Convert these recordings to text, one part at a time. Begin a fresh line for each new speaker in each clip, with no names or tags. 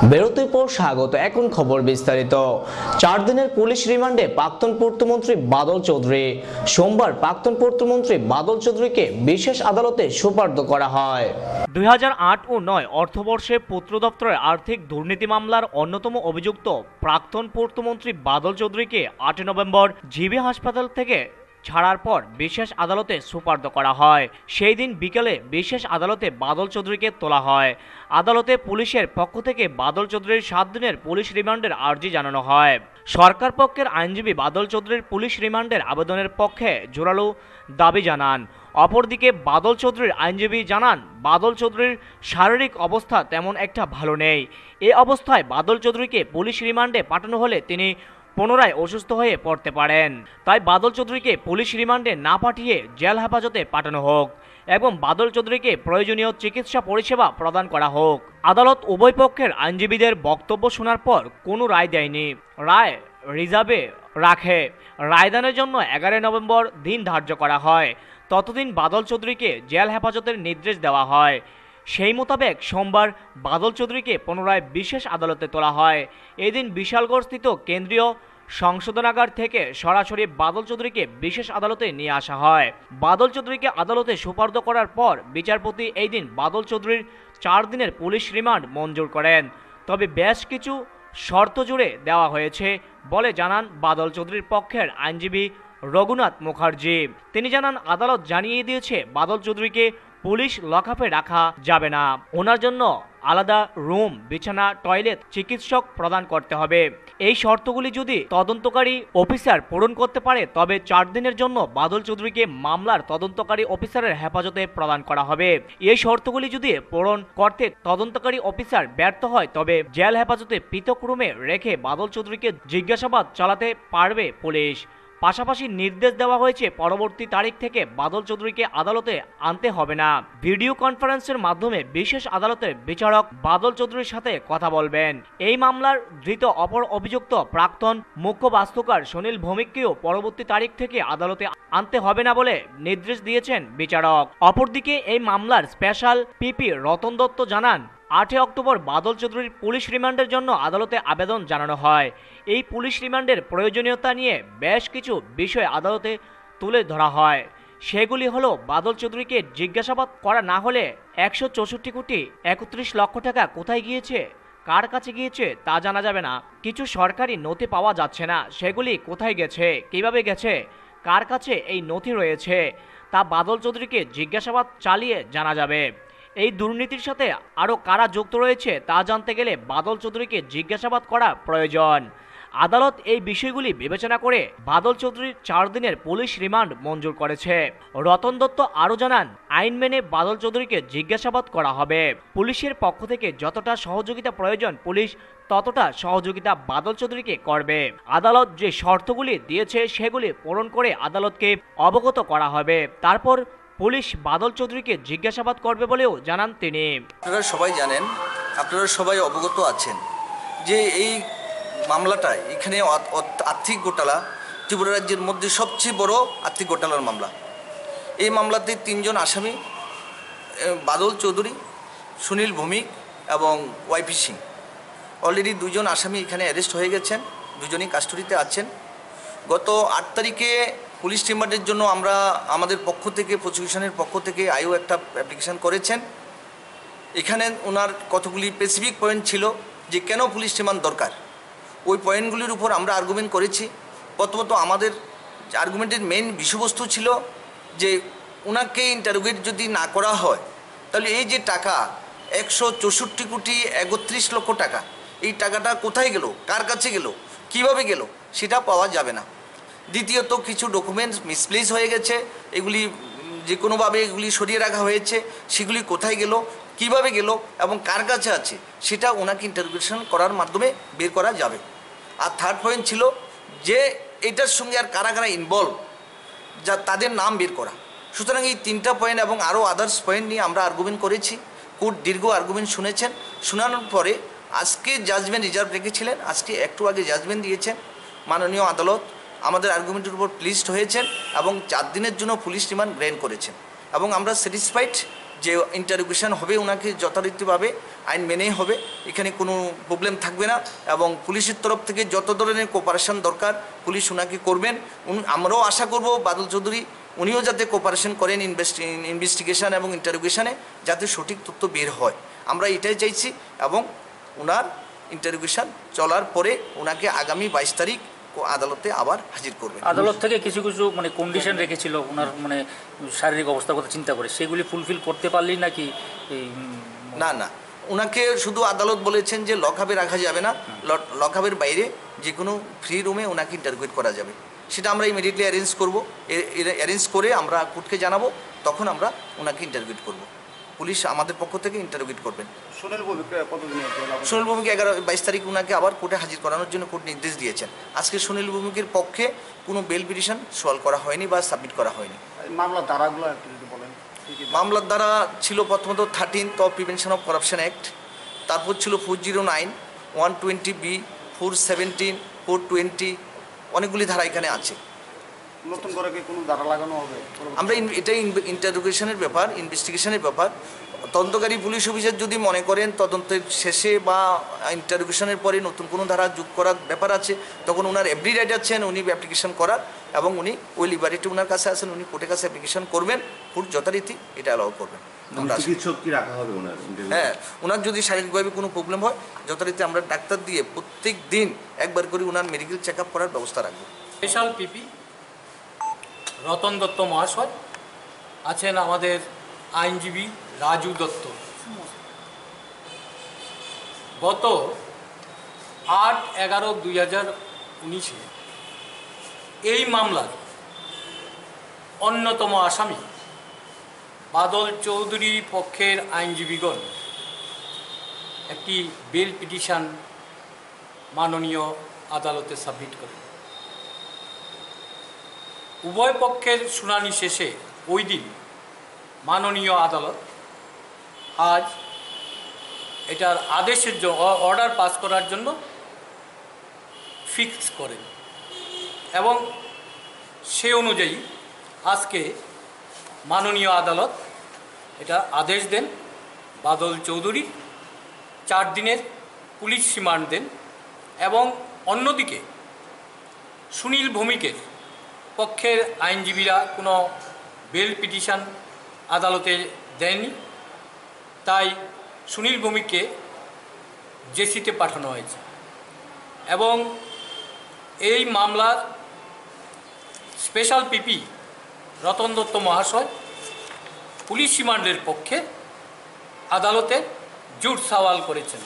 বিরতির পর স্বাগত। এখন খবর বিস্তারিত। 4 দিনের পুলিশ রিমান্ডে প্রাক্তন পূর্তমন্ত্রী বাদল চৌধুরী। সোমবার প্রাক্তন পূর্তমন্ত্রী বাদল চৌধুরীকে বিশেষ আদালতে সোপর্দ করা হয়।
2008 ও 9 অর্থবর্ষে পূর্ত দপ্তরের আর্থিক দুর্নীতি মামলার অন্যতম অভিযুক্ত প্রাক্তন পূর্তমন্ত্রী বাদল চৌধুরীকে 8 নভেম্বর জিবি হাসপাতাল থেকে ছাড়ার পর বিশেষ আদালতে সোপর্দ করা হয়। সেই দিন বিকেলে বিশেষ আদালতে বাদল চৌধুরীকে তোলা হয়। আদালতে পুলিশের পক্ষ থেকে বাদল চৌধুরীর 7 দিনের পুলিশ রিমান্ডের আর্জি জানানো হয়। সরকার পক্ষের আইনজীবী বাদল চৌধুরীর পুলিশ রিমান্ডের আবেদনের পক্ষে জোরালো দাবি জানান। অপরদিকে বাদল চৌধুরীর আইনজীবী জানান, বাদল চৌধুরীর শারীরিক অবস্থা তেমন একটা ভালো নেই। এ অবস্থায় বাদল চৌধুরীকে পুলিশ রিমান্ডে পাঠানো হলে তিনি পুনরায় অসুস্থ হয়ে পড়তে পারেন। তাই বাদল চৌধুরীকে পুলিশ রিমান্ডে না পাঠিয়ে জেল হেফাজতে পাঠানো হোক এবং বাদল চৌধুরীকে প্রয়োজনীয় চিকিৎসা পরিষেবা প্রদান করা হোক। আদালত উভয় পক্ষের আইনজীবীদের বক্তব্য শোনার পর কোনো রায় দেয়নি। রায় রিজার্ভে রাখে। রায়দানের জন্য 11 নভেম্বর দিন ধার্য করা হয়। ততদিন বাদল চৌধুরীকে জেল হেফাজতের নির্দেশ দেওয়া হয়। সেই মোতাবেক সোমবার বাদল চৌধুরীকে পুনরায় বিশেষ আদালতে তোলা হয়। এদিন বিশালগড়স্থিত কেন্দ্রীয় সংশোধনাগার থেকে সরাসরি বাদল চৌধুরীকে বিশেষ আদালতে নিয়ে আসা হয়। বাদল চৌধুরীকে আদালতে সোপর্দ করার পর বিচারপতি এই দিন বাদল চৌধুরীর 4 দিনের পুলিশ রিমান্ড মঞ্জুর করেন। তবে বেশ কিছু শর্ত জুড়ে দেওয়া হয়েছে বলে জানান বাদল চৌধুরীর পক্ষের আইনজীবী রঘুনাথ মুখার্জি। তিনি জানান, আদালত জানিয়ে দিয়েছে বাদল চৌধুরীকে পুলিশ লকআপে রাখা যাবে না। ওনার জন্য আলাদা রুম, বিছানা, টয়লেট, চিকিৎসক প্রদান করতে হবে। এই শর্তগুলি যদি তদন্তকারী অফিসার পূরণ করতে পারে তবে 4 দিনের জন্য বাদল চৌধুরীকে মামলার তদন্তকারী অফিসারের হেফাজতে প্রদান করা হবে। এই শর্তগুলি যদি পূরণ করতে তদন্তকারী অফিসার ব্যর্থ হয় তবে জেল হেফাজতে পৃথক রুমে রেখে বাদল চৌধুরীকে জিজ্ঞাসাবাদ চালাতে পারবে পুলিশ। পাশাপাশি নির্দেশ দেওয়া হয়েছে পরবর্তী তারিখ থেকে বাদল চৌধুরীকে আদালতে আনতে হবে না। ভিডিও কনফারেন্সের মাধ্যমে বিশেষ আদালতের বিচারক বাদল চৌধুরীর সাথে কথা বলবেন। এই মামলার ধৃত অপর অভিযুক্ত প্রাক্তন মুখ্য বাস্তুকার সুনীল ভৌমিককেও পরবর্তী তারিখ থেকে আদালতে আনতে হবে না বলে নির্দেশ দিয়েছেন বিচারক। অপরদিকে এই মামলার স্পেশাল পিপি রতন দত্ত জানান, 8 অক্টোবর বাদল চৌধুরীর পুলিশ রিমান্ডের জন্য আদালতে আবেদন জানানো হয়। এই পুলিশ রিমান্ডের প্রয়োজনীয়তা নিয়ে বেশ কিছু বিষয় আদালতে তুলে ধরা হয়। সেগুলি হলো, বাদল চৌধুরীকে জিজ্ঞাসাবাদ করা না হলে 164 কোটি 31 লক্ষ টাকা কোথায় গিয়েছে, কার কাছে গিয়েছে তা জানা যাবে না। কিছু সরকারি নথি পাওয়া যাচ্ছে না, সেগুলি কোথায় গেছে, কিভাবে গেছে, কার কাছে এই নথি রয়েছে তা বাদল চৌধুরীকে জিজ্ঞাসাবাদ চালিয়ে জানা যাবে। এই দুর্নীতির সাথে আরও কারা যুক্ত রয়েছে তা জানতে গেলে বাদল চৌধুরীকে জিজ্ঞাসাবাদ করা প্রয়োজন। আদালত এই বিষয়গুলি বিবেচনা করে বাদল চৌধুরীর 4 দিনের পুলিশ রিমান্ড মঞ্জুর করেছে। রতন দত্ত আরও জানান, আইন মেনে বাদল চৌধুরীকে জিজ্ঞাসাবাদ করা হবে। পুলিশের পক্ষ থেকে যতটা সহযোগিতা প্রয়োজন পুলিশ ততটা সহযোগিতা বাদল চৌধুরীকে করবে। আদালত যে শর্তগুলি দিয়েছে সেগুলি পূরণ করে আদালতকে অবগত করা হবে। তারপর পুলিশ বাদল চৌধুরীকে জিজ্ঞাসাবাদ করবে বলেও জানান তিনি।
আপনারা সবাই জানেন, আপনারা সবাই অবগত আছেন যে এই মামলাটা এখানে আর্থিক ঘোটালা ত্রিপুরা রাজ্যের মধ্যে সবচেয়ে বড় আর্থিক ঘোটালার মামলা। এই মামলাতে 3 জন আসামি, বাদল চৌধুরী, সুনীল ভৌমিক এবং ওয়াইপি সিং। অলরেডি 2 জন আসামি এখানে অ্যারেস্ট হয়ে গেছেন, 2 জনই কাস্টডিতে আছেন। গত 8 তারিখে পুলিশ রিমান্ডের জন্য আমরা আমাদের পক্ষ থেকে, প্রসিকিউশনের পক্ষ থেকে আইও একটা অ্যাপ্লিকেশন করেছেন। এখানে ওনার কতগুলি স্পেসিফিক পয়েন্ট ছিল যে কেন পুলিশ রিমান্ড দরকার। ওই পয়েন্টগুলির উপর আমরা আর্গুমেন্ট করেছি। প্রথমত আমাদের আর্গুমেন্টের মেইন বিষয়বস্তু ছিল যে ওনাকে ইন্টারোগেট যদি না করা হয় তাহলে এই যে টাকা 164 কোটি 31 লক্ষ টাকা, এই টাকাটা কোথায় গেল, কার কাছে গেল, কিভাবে গেল সেটা পাওয়া যাবে না। দ্বিতীয়ত কিছু ডকুমেন্টস মিসপ্লেস হয়ে গেছে, এগুলি যে কোনোভাবে এগুলি সরিয়ে রাখা হয়েছে, সেগুলি কোথায় গেল, কিভাবে গেল এবং কার কাছে আছে সেটা ওনাকে ইন্টারোগেশন করার মাধ্যমে বের করা যাবে। আর থার্ড পয়েন্ট ছিল যে এটার সঙ্গে আর কারা কারা ইনভলভ, যা তাদের নাম বের করা। সুতরাং এই 3টা পয়েন্ট এবং আরও আদার্স পয়েন্ট নিয়ে আমরা আর্গুমেন্ট করেছি। কোর্ট দীর্ঘ আর্গুমেন্ট শুনেছেন। শোনানোর পরে আজকে জাজমেন্ট রিজার্ভ রেখেছিলেন, আজকে একটু আগে জাজমেন্ট দিয়েছেন। মাননীয় আদালত আমাদের আর্গুমেন্টের উপর প্লিজড হয়েছেন এবং 4 দিনের জন্য পুলিশ রিমান্ড গ্রহণ করেছেন এবং আমরা স্যাটিসফাইড যে ইন্টারোগেশন হবে ওনাকে যথারীতিভাবে আইন মেনেই হবে, এখানে কোনো প্রবলেম থাকবে না এবং পুলিশের তরফ থেকে যত ধরনের কোপারেশন দরকার পুলিশ ওনাকে করবেন। আমরাও আশা করব বাদল চৌধুরী উনিও যাতে কোপারেশন করেন ইনভেস্টিগেশন এবং ইন্টারোগেশনে, যাতে সঠিক তথ্য বের হয়, আমরা এটাই চাইছি। এবং ওনার ইন্টারোগেশন চলার পরে ওনাকে আগামী 22 তারিখ আদালতে আবার হাজির করবে।
আদালত থেকে কিছু কিছু মানে কন্ডিশন রেখেছিল ওনার মানে শারীরিক অবস্থার কথা চিন্তা করে, সেগুলি ফুলফিল করতে পারলেই নাকি?
না না, ওনাকে শুধু আদালত বলেছেন যে লকআপে রাখা যাবে না, লকআপের বাইরে যে কোনো ফ্রি রুমে ওনাকে ইন্টারোগেট করা যাবে। সেটা আমরা ইমিডিয়েটলি অ্যারেঞ্জ করে আমরা কোর্টকে জানাবো, তখন আমরা ওনাকে ইন্টারোগেট করব। পুলিশ আমাদের পক্ষ থেকে ইন্টারোগেট করবেন।
সুনীল ভৌমিককে কতদিন?
সুনীল ভৌমিক 22 তারিখ ওনাকে আবার কোর্টে হাজির করানোর জন্য কোর্ট নির্দেশ দিয়েছেন। আজকে সুনীল ভৌমিকের পক্ষে কোনো বেল পিটিশন সলভ করা হয়নি বা সাবমিট করা হয়নি।
মামলার ধারাগুলো একটু যদি বলেন।
মামলার দ্বারা ছিল প্রথমত 13 of prevention of corruption act, তারপর ছিল 409, 120B, 417, 420, অনেকগুলি ধারা এখানে আছে।
নতুন করে কি কোনো ধারা লাগানো হবে?
আমরা এটাই ইন্টারোগেশনের ব্যাপার, ইনভেস্টিগেশনের ব্যাপার। তদন্তকারী পুলিশ অফিসার যদি মনে করেন তদন্তের শেষে বা ইন্টারোগেশনের পরে নতুন কোনো ধারা যোগ করার ব্যাপার আছে, তখন ওনার এভরি রাইট আছেন উনি অ্যাপ্লিকেশন করার, এবং উনি ওই লিবারেটি ওনার কাছে আছেন, উনি কোর্টের কাছে অ্যাপ্লিকেশন করবেন, কোর্ট যথারীতি এটা অ্যালাউ করবেন।
চিকিৎসক কি রাখা হবে ওনার?
হ্যাঁ, ওনার যদি শারীরিকভাবে কোনো প্রবলেম হয় যথারীতি আমরা ডাক্তার দিয়ে প্রত্যেক দিন একবার করে ওনার মেডিকেল চেক আপ করার ব্যবস্থা রাখবো।
স্পেশাল পিপি রতন দত্ত মহাশয় আছেন, আমাদের আইনজীবী রাজু দত্ত। গত 8/11/2019 এই মামলার অন্যতম আসামি বাদল চৌধুরীর পক্ষের আইনজীবীগণ একটি বেল পিটিশন মাননীয় আদালতে সাবমিট করেন। উভয় পক্ষের শুনানি শেষে ওই দিন মাননীয় আদালত আজ এটার আদেশের অর্ডার পাস করার জন্য ফিক্স করেন এবং সে অনুযায়ী আজকে মাননীয় আদালত এটা আদেশ দেন, বাদল চৌধুরী 4 দিনের পুলিশ রিমান্ড দেন এবং অন্যদিকে সুনীল ভৌমিকের পক্ষের আইনজীবীরা কোনো বেল পিটিশন আদালতে দেয়নি, তাই সুনীল ভৌমিককে জেসিতে পাঠানো হয়েছে এবং এই মামলার স্পেশাল পিপি রতন দত্ত মহাশয় পুলিশ রিমান্ডের পক্ষে আদালতে জুট সওয়াল করেছেন।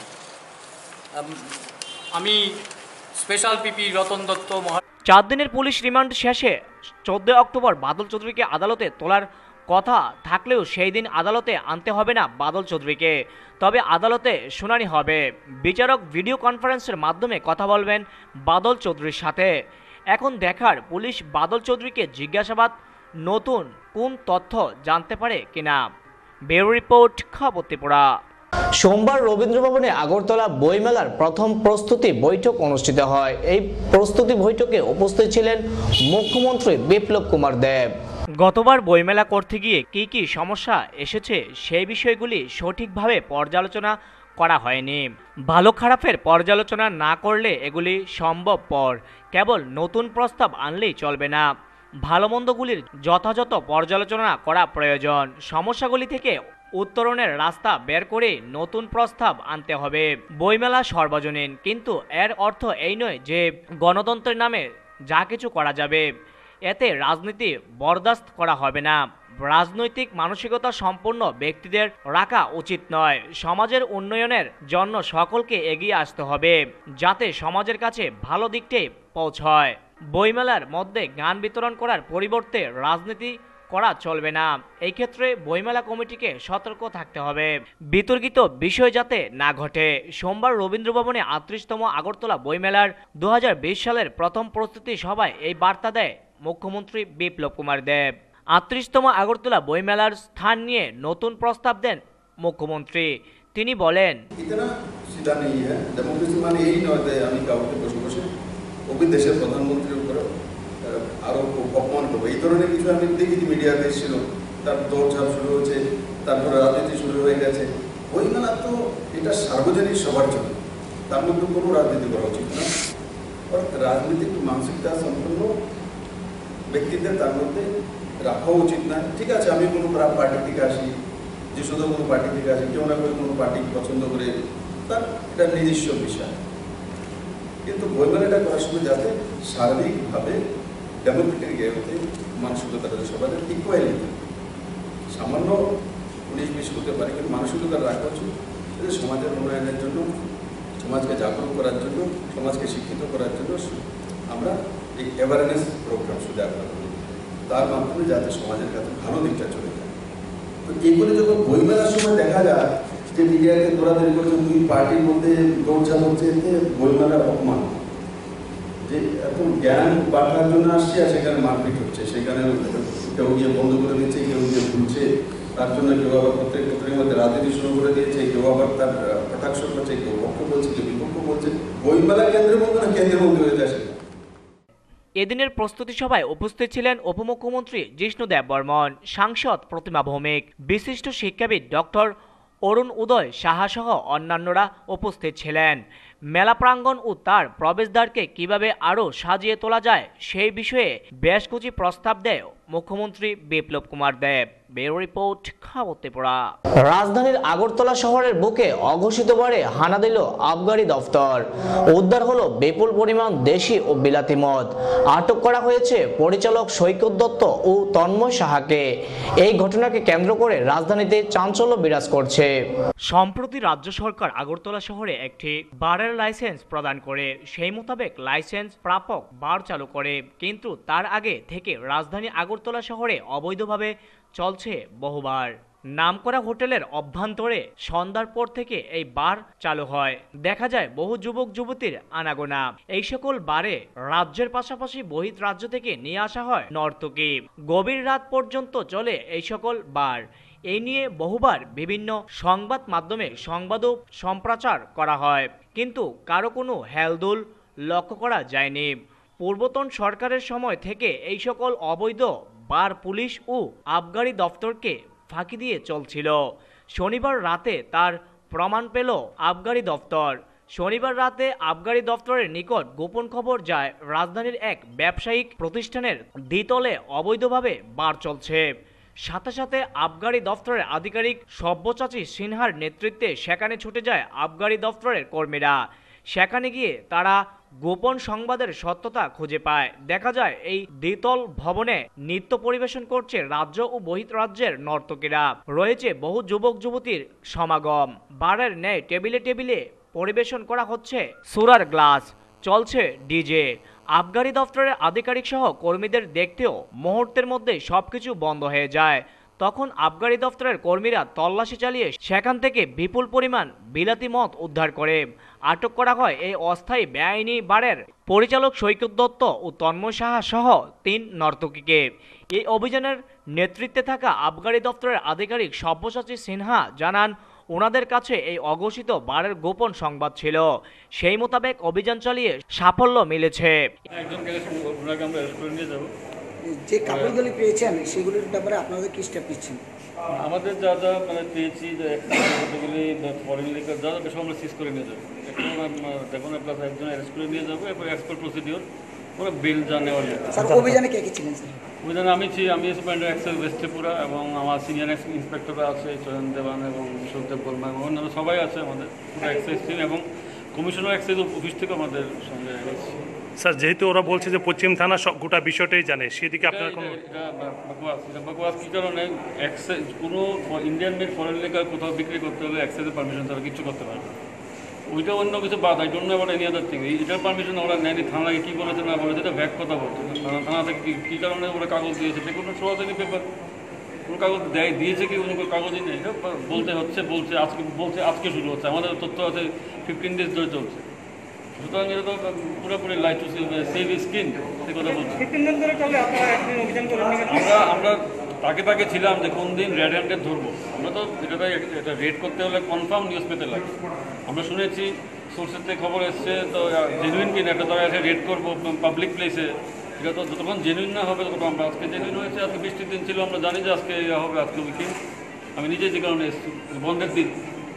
আমি স্পেশাল পিপি রতন দত্ত
4 দিনের পুলিশ রিমান্ড শেষে 14 অক্টোবর বাদল চৌধুরীকে আদালতে তোলার কথা থাকলেও সেই দিন আদালতে আনতে হবে না বাদল চৌধুরীকে, তবে আদালতে শুনানি হবে। বিচারক ভিডিও কনফারেন্সের মাধ্যমে কথা বলবেন বাদল চৌধুরীর সাথে। এখন দেখার পুলিশ বাদল চৌধুরীকে জিজ্ঞাসাবাদ নতুন কোন তথ্য জানতে পারে কিনা। ব্যুরো রিপোর্ট, খবর ত্রিপুরা।
সোমবার রবীন্দ্রভবনে আগরতলা বইমেলার প্রথম প্রস্তুতি বৈঠক অনুষ্ঠিত হয়। এই প্রস্তুতি বৈঠকে উপস্থিত ছিলেন মুখ্যমন্ত্রী বিপ্লব কুমার দেব।
গতবার বইমেলা করতে গিয়ে কি কি সমস্যা এসেছে সেই বিষয়গুলি সঠিকভাবে পর্যালোচনা করা হয়নি। ভালো খারাপের পর্যালোচনা না করলে এগুলি সম্ভবপর, কেবল নতুন প্রস্তাব আনলেই চলবে না। ভালো মন্দগুলির যথাযথ পর্যালোচনা করা প্রয়োজন। সমস্যাগুলি থেকে উত্তরণের রাস্তা বের করে নতুন প্রস্তাব আনতে হবে। বইমেলা সর্বজনীন, কিন্তু এর অর্থ এই নয় যে গণতন্ত্রের নামে যা কিছু করা যাবে। এতে রাজনীতি বরদাস্ত করা হবে না। রাজনৈতিক মানসিকতা সম্পন্ন ব্যক্তিদের রাখা উচিত নয়। সমাজের উন্নয়নের জন্য সকলকে এগিয়ে আসতে হবে, যাতে সমাজের কাছে ভালো দিকটাই পৌঁছয়। বইমেলার মধ্যে গান বিতরণ করার পরিবর্তে রাজনীতি করা চলবে না। এই ক্ষেত্রে বইমেলা কমিটিকে সতর্ক থাকতে হবে, বিতর্কিত বিষয় যাতে না ঘটে। সোমবার রবীন্দ্রভবনে 38তম আগরতলা বইমেলার 2020 সালের প্রথম প্রস্তুতি সভায় এই বার্তা দেয় মুখ্যমন্ত্রী বিপ্লব কুমার দেব। 38তম আগরতলা বইমেলার স্থান নিয়ে নতুন প্রস্তাব দেন মুখ্যমন্ত্রী। তিনি বলেন,
দেশের প্রধানমন্ত্রীর উপরে আরো অপমান করবো, এই ধরনের কিছু আমি দেখি মিডিয়াতে এসেছিল। তার দৌড়ঝাঁপ শুরু হয়েছে, তারপরে রাজনীতি শুরু হয়ে গেছে। বইমেলা তো এটা সার্বজনীন সবার জন্য, তার মধ্যে কোনো রাজনীতি করা উচিত না। অর্থাৎ রাজনীতিক মানসিকতা সম্পূর্ণ ব্যক্তিদের তার মধ্যে রাখা উচিত না। ঠিক আছে, আমি কোনো পার্টি থেকে আসি, যে শুধু কোনো পার্টি থেকে আসি, কেউ না কেউ কোনো পার্টি পছন্দ করে, তার এটা নিজস্ব বিষয়। কিন্তু বইমেলাটা করার সময় যাতে শারীরিকভাবে ডেমোক্রেটিক ইয়েতে মানসিকতাটা সবাই ইকুয়ালি, সামান্য 19-20 হতে পারে, কিন্তু মানসিকতা রাখা উচিত যে সমাজের উন্নয়নের জন্য, সমাজকে জাগরুক করার জন্য, সমাজকে শিক্ষিত করার জন্য আমরা এই অ্যাওয়ারনেস প্রোগ্রাম শুধু আপনারা করি, তার মাধ্যমে যাতে সমাজের কাছে ভালো দিকটা চলে যায়। তো এইগুলো যখন বইমেলার সময় দেখা যায় যে মিডিয়াকে দৌড়াদৌড়ি করছে, দুই পার্টির মধ্যে দৌড়ঝাঁপ হচ্ছে, এতে বইমেলার অপমান, যে এত জ্ঞান বাড়ার জন্য আসছে আর সেখানে মারপিট হচ্ছে, সেখানে কেউ গিয়ে বন্ধ করে দিচ্ছে, কেউ গিয়ে ভুলছে, তার জন্য কেউ আবার প্রত্যেকের মধ্যে রাজনীতি শুরু করে দিয়েছে, কেউ আবার তার কটাক্ষ করছে, কেউ পক্ষ বলছে, কেউ বিপক্ষ বলছে। বইমেলা কেন্দ্রের মধ্যে না কেন্দ্রের মধ্যে হয়ে যায়।
এদিনের প্রস্তুতি সভায় উপস্থিত ছিলেন উপমুখ্যমন্ত্রী জিষ্ণু দেববর্মন, সাংসদ প্রতিমা ভৌমিক, বিশিষ্ট শিক্ষাবিদ ডক্টর অরুণ উদয় সাহা সহ অন্যান্যরা উপস্থিত ছিলেন। মেলা প্রাঙ্গণ ও তার প্রবেশদ্বারকে কিভাবে আরও সাজিয়ে তোলা যায় সেই বিষয়ে বেশ কিছু প্রস্তাব দেয় মুখ্যমন্ত্রী বিপ্লব কুমার দেব। ব্যুরো রিপোর্ট, খবর ত্রিপুরা।
রাজধানীর আগরতলা শহরের বুকে অঘোষিতভাবে হানা দিল আবগারি দফতর। উদ্ধার হলো বিপুল পরিমাণ দেশি ও বিলাতি মদ। আটক করা হয়েছে পরিচালক সৈকত দত্ত ও তন্ময় সাহাকে। এই ঘটনাকে কেন্দ্র করে রাজধানীতে চাঞ্চল্য বিরাজ করছে।
সম্প্রতি রাজ্য সরকার আগরতলা শহরে একটি বারের লাইসেন্স প্রদান করে সেই মোতাবেক লাইসেন্স প্রাপক বার চালু করে, কিন্তু তার আগে থেকে রাজধানী আগরতলা শহরে অবৈধভাবে চলছে বহুবার। নামকরা হোটেলের অভ্যন্তরে সন্ধ্যার পর থেকে এই বার চালু হয়। দেখা যায় বহু যুবক যুবতীর আনাগোনা। এই সকল বারে রাজ্যের পাশাপাশি বহিঃ রাজ্য থেকে নিয়ে আসা হয় নর্তকী। গভীর রাত পর্যন্ত চলে এই সকল বার। এই নিয়ে বহুবার বিভিন্ন সংবাদ মাধ্যমে সংবাদও সম্প্রচার করা হয়, কিন্তু কারো কোনো হেলদোল লক্ষ্য করা যায়নি। পূর্বতন সরকারের সময় থেকে এই সকল অবৈধ বার পুলিশ ও আবগারি দফতরকে ফাঁকি দিয়ে চলছিল। শনিবার রাতে তার প্রমাণ পেল আবগারি দফতর। শনিবার রাতে আবগারি দফতরের নিকট গোপন খবর যায় রাজধানীর এক ব্যবসায়িক প্রতিষ্ঠানের দ্বিতলে অবৈধভাবে বার চলছে। সাথে সাথে আবগারি দফতরের আধিকারিক সব্যসাচী সিনহার নেতৃত্বে সেখানে ছুটে যায় আবগারি দফতরের কর্মীরা। সেখানে গিয়ে তারা গোপন সংবাদের সত্যতা খুঁজে পায়। দেখা যায় এই দ্বিতল ভবনে নৃত্য পরিবেশন করছে রাজ্য ও বহিঃ রাজ্যের নর্তকীরা। রয়েছে বহু যুবক যুবতীর সমাগম। বারের ন্যায় টেবিলে টেবিলে পরিবেশন করা হচ্ছে সুরার গ্লাস, চলছে ডিজে। আবগারি দফতরের আধিকারিক সহ কর্মীদের দেখতেও মুহূর্তের মধ্যে সবকিছু বন্ধ হয়ে যায়। তখন আবগারি দফতরের কর্মীরা তল্লাশি চালিয়ে সেখান থেকে বিপুল পরিমাণ বিলাতি মদ উদ্ধার করে। আটক করা হয় এই অস্থায়ী বেআইনি বারের পরিচালক সৈকত দত্ত ও তন্ময় সাহা সহ 3 নর্তকীকে। এই অভিযানের নেতৃত্বে থাকা আবগারি দফতরের আধিকারিক সব্যসাচী সিনহা জানান, ওনাদের কাছে এই অঘোষিত বারের গোপন সংবাদ ছিল। সেই মোতাবেক অভিযান চালিয়ে সাফল্য মিলেছে।
যে কাপড়গুলি পেয়েছেন সেগুলির ব্যাপারে আপনাদের কি স্টেপ নিচ্ছেন?
আমাদের যা যা পেয়েছি, যে কতগুলি ফরেন লিকার যা যা সব আমরা সিজ করে নিয়ে যাবো। দেখুন প্লাস একজন অ্যারেস্ট করে নিয়ে যাবো, এরপর এক্সপোর্ট প্রসিডিওর ওরা বিল যা নেওয়ার।
স্যার, অভিযানে কে কে ছিলেন? স্যার,
অভিযানে আমি সুপারিনটেন্ডেন্ট এক্সাইজ ওয়েস্ট ত্রিপুরা এবং আমার সিনিয়র ইন্সপেক্টররা আছে, চয়ন দেবান এবং সুখদেব বর্মা এবং অন্যান্য সবাই আছে আমাদের এক্সাইজ টিম, এবং কমিশনার এক্সাইজ অফিস থেকে আমাদের সঙ্গে এসেছি।
স্যার, যেহেতু ওরা বলছে যে পশ্চিম থানা গোটা বিষয়টাই জানে, সেদিকে আপনার কোনো
বকওয়াস কী কারণে এক্সাইজ কোনো ইন্ডিয়ান মেড ফরেন লিকার কোথাও বিক্রি করতে হলে এক্সাইজের পারমিশন তারা কিছু করতে পারবে। ওইটা অন্য কিছু বাদ, I don't know about any other thing. এটার পারমিশন ওরা নেয়নি। থানায় কী বলেছে না বলেছে এটা ভ্যাক কথা বলছে। থানা থেকে কী কারণে ওরা কাগজ দিয়েছে, যে কোনো শোয়া যায়নি পেপার, কোনো কাগজ দিয়েছে কি কোনো কাগজই নেই। এটা বলছে আজকে শুরু হচ্ছে। আমাদের তথ্য আছে 15 days ধরে চলছে। সুতরাং এটা তো পুরোপুরি লাইট টু সেভ স্কিন, সে কথা বলছি। আমরা তাকে ছিলাম যে কোন দিন রেড হ্যান্ডেড ধরবো। আমরা তো এটা রেড করতে হলে কনফার্ম নিউজ পেতে লাগে। আমরা শুনেছি সোর্সের থেকে খবর এসছে, তো জেনুইন কিনা একটা তারা এসে রেড করবো পাবলিক প্লেসে, এটা তো যতক্ষণ জেনুইন না হবে ততক্ষণ আমরা। আজকে জেনুইন হয়েছে, আজকে বৃষ্টির দিন ছিল, আমরা জানি যে আজকে হবে, আজকে উইকেন্ড। আমি নিজে যে কারণে এসেছি বন্ধের দিন।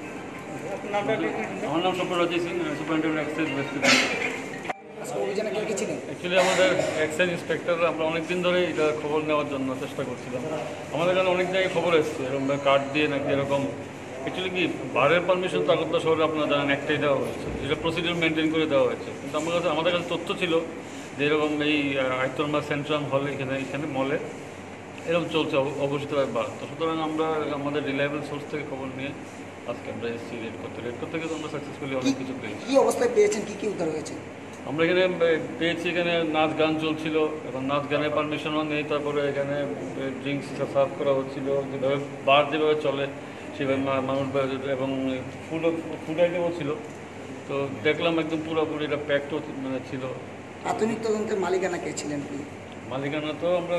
আমার নাম Sabyaraji Singh, superintendent excise West Bengal. Actually আমাদের এক্সাইজ ইন্সপেক্টর, আমরা অনেক দিন ধরে এটা খবর নেওয়ার জন্য চেষ্টা করছিলাম। আমাদের কাছে অনেক জায়গায় খবর এসছে এরকম কার্ড দিয়ে নাকি এরকম। অ্যাকচুয়ালি কি বারের পারমিশন তো আগরতলা শহরে আপনারা জানেন একটাই দেওয়া হয়েছে, যেটা প্রসিডিউর মেনটেন করে দেওয়া হয়েছে। কিন্তু আমাদের কাছে তথ্য ছিল যে এরকম এই আয়তনমা সেন্ট্রাম হল এখানে মলে এরকম চলছে অঘোষিতভাবে বার। তো সুতরাং আমরা আমাদের রিলায়েবল সোর্স থেকে খবর নিয়ে আজকে আমরা এসেছি রেড করতে তো আমরা সাকসেসফুলি অনেক কিছু পেয়েছি।
কি অবস্থায় পেয়েছেন, কি উদ্ধার হয়েছে?
আমরা এখানে পেয়েছি, এখানে নাচ গান চলছিল এবং নাচ গানের পারমিশনও নেই। তারপরে এখানে ড্রিঙ্কস সার্ভ করা হচ্ছিল, যেভাবে বার যেভাবে চলে সেভাবে মানুষ, এবং ফুড আইটেমও ছিল। তো দেখলাম একদম পুরোপুরি এটা প্যাকড মানে ছিল।
প্রাথমিক তদন্তের মালিকানা কে ছিলেন? কি
মালিকানা তো আমরা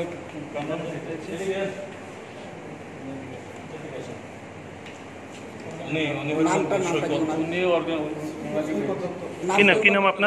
কি নাম আপনার?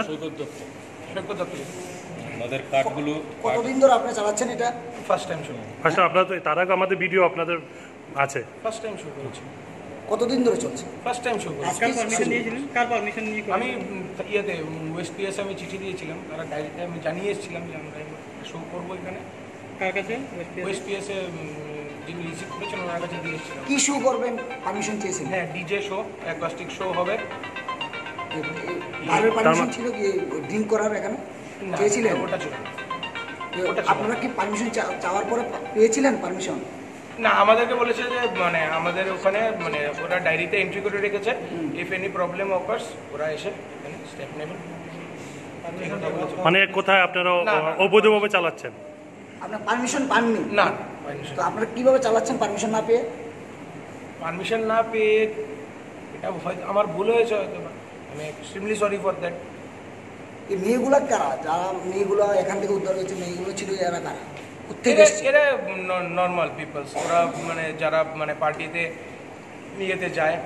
আমাদের কার্ডগুলো
কতদিন ধরে আপনি চালাচ্ছেন এটা?
ফার্স্ট টাইম শুনি।
ফার্স্ট আপনার তো তার আগে আমাদের ভিডিও আপনাদের আছে।
ফার্স্ট টাইম শুরু করেছি।
কতদিন ধরে চলছে?
ফার্স্ট টাইম শুরু করেছি।
কার পারমিশন নিয়েছিলেন? কার পারমিশন নিয়ে?
আমি ইয়েতে ওয়েস্ট পিএসে আমি চিঠি দিয়েছিলাম, তারা ডাইরেক্ট আমি জানিয়ে এসেছিলাম যে আমরা শো করবো এখানে।
কার কাছে?
ওয়েস্ট পিএসে যিনি রিসিভ করেছেন ওনার কাছে দিয়ে এসেছিলাম।
কি শো করবেন পারমিশন চেয়েছেন?
হ্যাঁ, ডিজে শো, অ্যাকোস্টিক শো হবে।
বারের পারমিশন ছিল কি ড্রিঙ্ক করার এখানে? চেয়েছিলেন?
ওটা ছিল।
আপনারা কি পারমিশন চাওয়ার পরে পেয়েছিলেন পারমিশন?
না, আমাদেরকে বলেছে যে মানে আমাদের ওখানে মানে ওরা ডায়েরিতে এন্ট্রি করে রেখেছে, ইফ এনি প্রবলেম অকার্স ওরা এসে এখানে স্টেপ নেবেন।
মানে কোথায় আপনারা অবৈধভাবে চালাচ্ছেন?
আপনার পারমিশন পাননি?
না।
তো আপনারা কিভাবে চালাচ্ছেন পারমিশন না পেয়ে?
পারমিশন না পেয়ে এটা হয়তো আমার ভুল হয়েছে, হয়তো আমি এক্সট্রিমলি সরি ফর দ্যাট।
এই মেয়েগুলো কারা? যারা মেয়েগুলো এখান থেকে উদ্ধার হয়েছে, মেয়েগুলো ছিল এরা কারা?
এরা নর্মাল পিপলস, ওরা মানে যারা মানে পার্টিতে নিয়েতে যায়,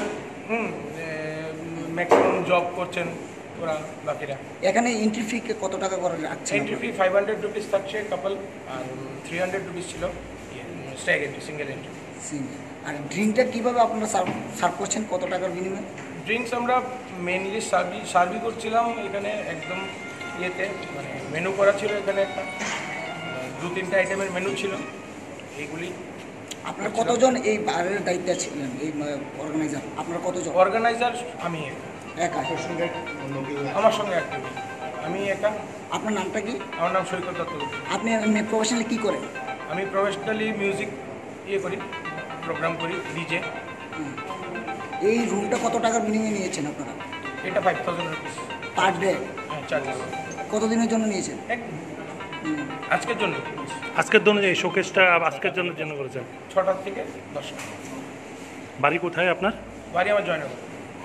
ম্যাক্সিমাম জব করছেন ওরা বাকিরা।
এখানে এন্ট্রি ফি কত টাকা করে রাখছে?
এন্ট্রি ফি 500 রুপিস থাকছে কাপল, আর 300 রুপিস ছিল স্ট্যাগ এন্ট্রি, সিঙ্গেল এন্ট্রি।
আর ড্রিঙ্কটা কীভাবে আপনারা সার্ভ করছেন, কত টাকার বিনিময়ে?
ড্রিঙ্কস আমরা মেনলি সার্ভই করছিলাম এখানে, একদম ইয়েতে মানে মেনু করা ছিল এখানে, একটা 2-3টা আইটেমের মেনু ছিল এইগুলি।
আপনার কতজন এই বারের দায়িত্বে ছিলেন, এই অর্গানাইজার? আপনার কতজন?
অর্গানাইজার আমি
একা।
আমার সঙ্গে একটা আমি একা।
আপনার নামটা কি?
আমার নাম সৈকত দত্ত।
আপনি প্রফেশনালি কী করেন?
আমি প্রফেশনালি মিউজিক করি, প্রোগ্রাম করি, ডিজে।
এই রুমটা কত টাকার বিনিময়ে নিয়েছেন আপনারা?
এটা 5000 রুপিস
পার ডে।
হ্যাঁ, চার্জেস।
কতদিনের জন্য নিয়েছেন?
আজকের জন্য।
আজকের জন্য এই শোকেসটা আজকের জন্য করেছেন?
6টা থেকে 10টা।
বাড়ি কোথায় আপনার?
বাড়ি আমার জয়নগর।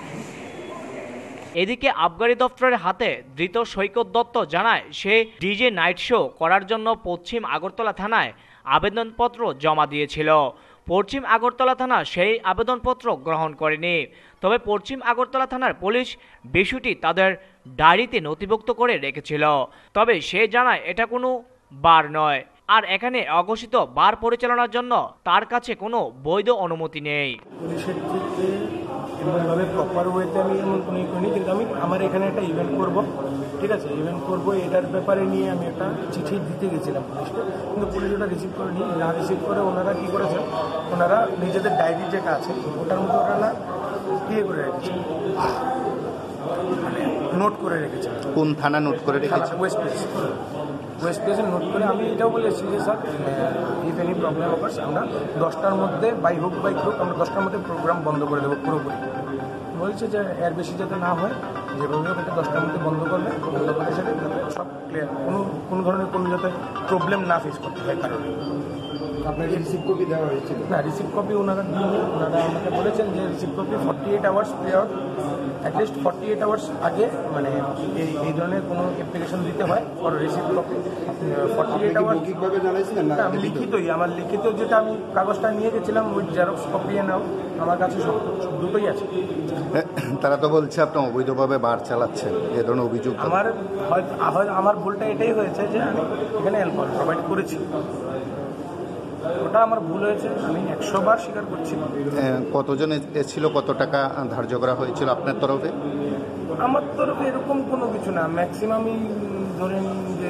এদিকে আবগারি দপ্তরের হাতে ধৃত সৈকত দত্ত জানায় সে ডিজে নাইট শো করার জন্য পশ্চিম আগরতলা থানায় আবেদনপত্র জমা দিয়েছিল। পশ্চিম আগরতলা থানা সেই আবেদনপত্র গ্রহণ করেনি। তবে পশ্চিম আগরতলা থানার পুলিশ বিষয়টি তাদের ডায়েরিতে নথিভুক্ত করে রেখেছিল। তবে সে জানায় এটা কোনো বার নয়, আর এখানে অঘোষিত বার পরিচালনার জন্য তার কাছে কোনো বৈধ অনুমতি নেই।
পুলিশের ক্ষেত্রে এমনভাবে প্রপার ওয়েতে আমি এমন কোনো করিনি, কিন্তু আমি আমার এখানে একটা ইভেন্ট করব, ঠিক আছে, ইভেন্ট করব, এটার ব্যাপারে নিয়ে আমি একটা চিঠি দিতে গেছিলাম পুলিশকে, কিন্তু পুলিশ ওটা রিসিভ করেনি। না রিসিভ করে ওনারা কী করেছে, ওনারা নিজেদের ডায়েরি যেটা আছে ওটার মধ্যে ওনারা করে রেখেছে, মানে নোট করে রেখেছে।
কোন থানা নোট করে রেখেছে?
ওয়েস্ট প্লেসে নোট করে আমি এটাও বলেছি যে sir, if any problem offers আমরা 10টার মধ্যে বাই হোক বাই ক্রুক আমরা 10টার মধ্যে প্রোগ্রাম বন্ধ করে দেবো পুরোপুরি। বলছে যে এর বেশি যাতে না হয়, যেভাবে হোক এটা 10টার মধ্যে বন্ধ করবে, বন্ধ করে সেটা সব ক্লিয়ার, কোনো ধরনের কোনো যাতে প্রবলেম না ফেস করতে হয় কারণে।
আপনাকে রিসিভ কপি দেওয়া হয়েছিল?
না, রিসিভ কপি ওনারা দিয়েনি। ওনারা আমাকে বলেছেন যে receive copy 48 hours prior, at least 48 hours আগে মানে এই ধরনের কোনো অ্যাপ্লিকেশন দিতে হয় ফর রিসিভ কপি। 48 আওয়ার্স
মৌখিকভাবে জানাইছিলেন না?
আমি লিখিতই, আমার লিখিত যেটা আমি কাগজটা নিয়ে গেছিলাম উইথ জেরক্স কপি নাও আমার কাছে সব দুটোই আছে।
তারা তো বলছে আপনি অবৈধভাবে বার চালাচ্ছেন, এ ধরনের অভিযোগ।
আমার ভুলটা এটাই হয়েছে যে আমি এখানে অ্যালকোহল প্রোভাইড করেছি। ওটা আমার ভুল হয়েছে, আমি 100 বার স্বীকার করছি।
কতজন এসেছিল, কত টাকা ধার্য করা হয়েছিল আপনার তরফে?
আমার তরফে এরকম কোনো কিছু না, ম্যাক্সিমামই ধরেন যে